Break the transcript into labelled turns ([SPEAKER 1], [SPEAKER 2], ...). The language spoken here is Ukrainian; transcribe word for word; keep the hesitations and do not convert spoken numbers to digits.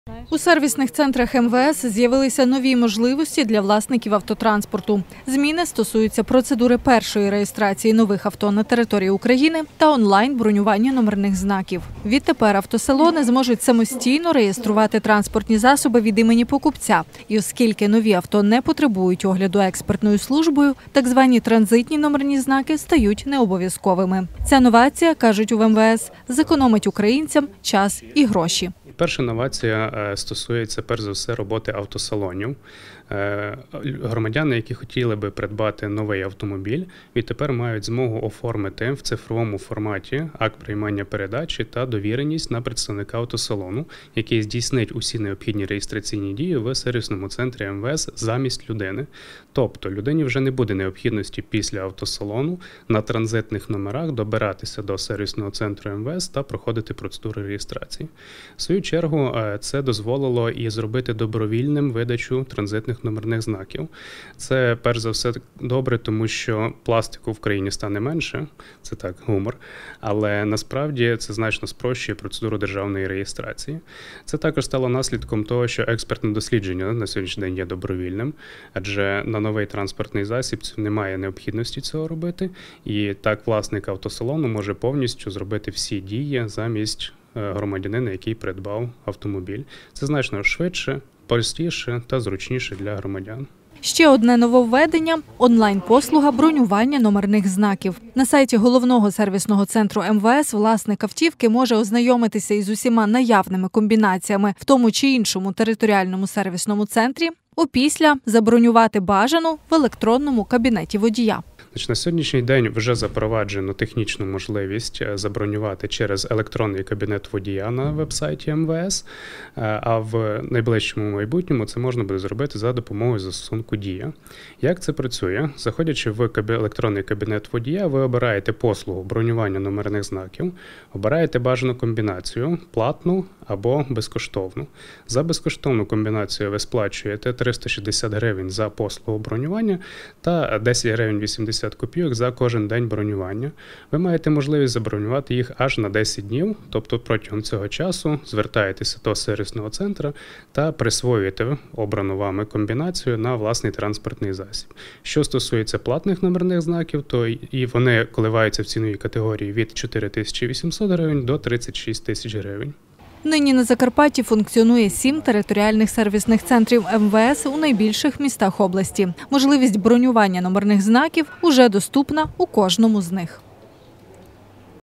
[SPEAKER 1] У сервісних центрах ем ве ес з'явилися нові можливості для власників автотранспорту. Зміни стосуються процедури першої реєстрації нових авто на території України та онлайн-бронювання номерних знаків. Відтепер автосалони зможуть самостійно реєструвати транспортні засоби від імені покупця. І оскільки нові авто не потребують огляду експертною службою, так звані транзитні номерні знаки стають необов'язковими. Ця новація, кажуть у ем ве ес, зекономить українцям час і гроші.
[SPEAKER 2] Перша новація стосується, перш за все, роботи автосалонів. Громадяни, які хотіли би придбати новий автомобіль, відтепер мають змогу оформити в цифровому форматі акт приймання передачі та довіреність на представника автосалону, який здійснить усі необхідні реєстраційні дії в сервісному центрі ем ве ес замість людини. Тобто людині вже не буде необхідності після автосалону на транзитних номерах добиратися до сервісного центру ем ве ес та проходити процедуру реєстрації. В свою чергу, це дозволило і зробити добровільним видачу транзитних номерних знаків. Це, перш за все, добре, тому що пластику в країні стане менше, це так, гумор, але насправді це значно спрощує процедуру державної реєстрації. Це також стало наслідком того, що експертне дослідження на сьогоднішній день є добровільним, адже на новий транспортний засіб немає необхідності цього робити, і так власник автосалону може повністю зробити всі дії замість громадянина, який придбав автомобіль. Це значно швидше, простіше та зручніше для громадян.
[SPEAKER 1] Ще одне нововведення – онлайн-послуга бронювання номерних знаків. На сайті головного сервісного центру ем ве ес власник автівки може ознайомитися із усіма наявними комбінаціями в тому чи іншому територіальному сервісному центрі, опісля забронювати бажану в електронному кабінеті водія.
[SPEAKER 2] На сьогоднішній день вже запроваджено технічну можливість забронювати через електронний кабінет водія на веб-сайті ем ве ес, а в найближчому майбутньому це можна буде зробити за допомогою застосунку «Дія». Як це працює? Заходячи в електронний кабінет водія, ви обираєте послугу бронювання номерних знаків, обираєте бажану комбінацію – платну або безкоштовну. За безкоштовну комбінацію ви сплачуєте триста шістдесят гривень за послугу бронювання та десять гривень вісімдесят копійок за кожен день бронювання. Ви маєте можливість забронювати їх аж на десять днів, тобто протягом цього часу звертаєтеся до сервісного центру та присвоюєте обрану вами комбінацію на власний транспортний засіб. Що стосується платних номерних знаків, то і вони коливаються в ціновій категорії від чотири тисячі вісімсот гривень до тридцять шість тисяч гривень.
[SPEAKER 1] Нині на Закарпатті функціонує сім територіальних сервісних центрів ем ве ес у найбільших містах області. Можливість бронювання номерних знаків уже доступна у кожному з них.